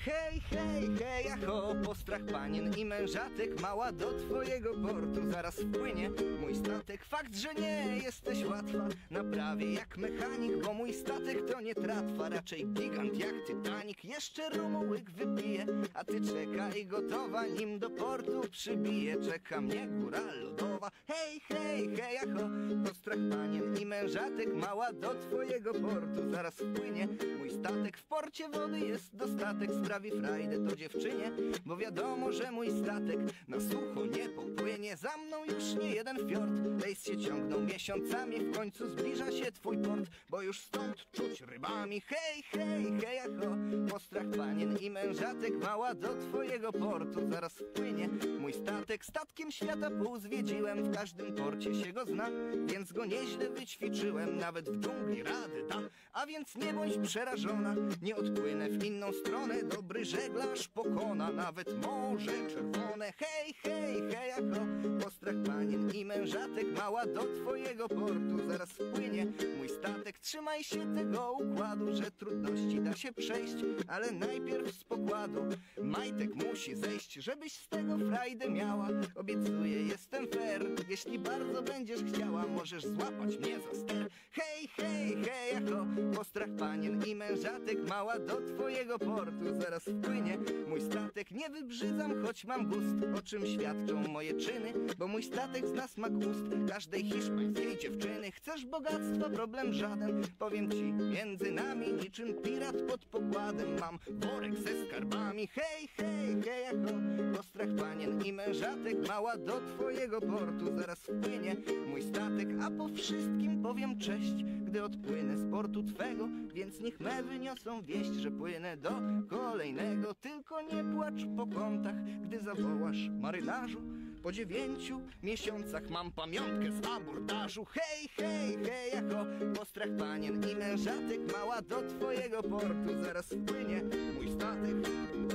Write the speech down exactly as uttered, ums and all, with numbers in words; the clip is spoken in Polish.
Hej, hej, hej, ho, postrach panien i mężatek, mała do twojego portu zaraz wpłynie mój statek. Fakt, że nie jesteś łatwa, naprawię jak mechanik, bo mój statek to nie tratwa, raczej gigant jak Titanic. Jeszcze rumu łyk wypije, a ty czekaj gotowa, nim do portu przybije. Czeka mnie góra lodowa. Hej, hej, hej, ho, postrach panien i mężatek, mała do twojego portu zaraz wpłynie mój statek. W porcie wody jest dostatek, sprawi frajdę to dziewczynie, bo wiadomo, że mój statek na sucho nie popłynie. Za mną już nie jeden fiord, lejs się ciągnął miesiącami, w końcu zbliża się twój port, bo już stąd czuć rybami. Hej, hej, hej, ho, postrach panien i mężatek, mała do twojego portu zaraz wpłynie mój statek. Statkiem świata pół zwiedziłem, w każdym porcie się go zna, więc go nieźle wyćwiczyłem, nawet w dżungli rady da. A więc nie bądź przerażona, nie odpłynę w inną stronę, dobry żeglarz pokona nawet Morze Czerwone. Hej, hej, hej, ho, postrach panien i mężatek, mała do twojego portu zaraz wpłynie mój statek. Trzymaj się tego układu, że trudności da się przejść, ale najpierw z pokładu majtek musi zejść, żebyś z tego frajdę miała. Obiecuję, jestem fair, jeśli bardzo będziesz chciała, możesz złapać mnie za ster. Hej, hej, hej, ho, postrach panien i mężatek, mała do twojego portu zaraz wpłynie mój statek. Nie wybrzydzam, choć mam gust, o czym świadczą moje czyny, bo mój statek zna smak ust każdej hiszpańskiej dziewczyny. Chcesz bogactwa? Problem żaden, powiem ci, między nami niczym pirat pod pokładem mam worek ze skarbami. Hej, hej, hej, ho, postrach panien i mężatek, mała do twojego portu zaraz wpłynie mój statek. A po wszystkim powiem cześć, gdy odpłynę z portu twego, więc niech me wyniosą wieść, że płynę do kolejnego. Tylko nie płacz po kątach, gdy zawołasz marynarzu, po dziewięciu miesiącach mam pamiątkę z abordażu. Hej, hej, hej, ho, postrach panien i mężatek, mała do twojego portu zaraz wpłynie mój statek.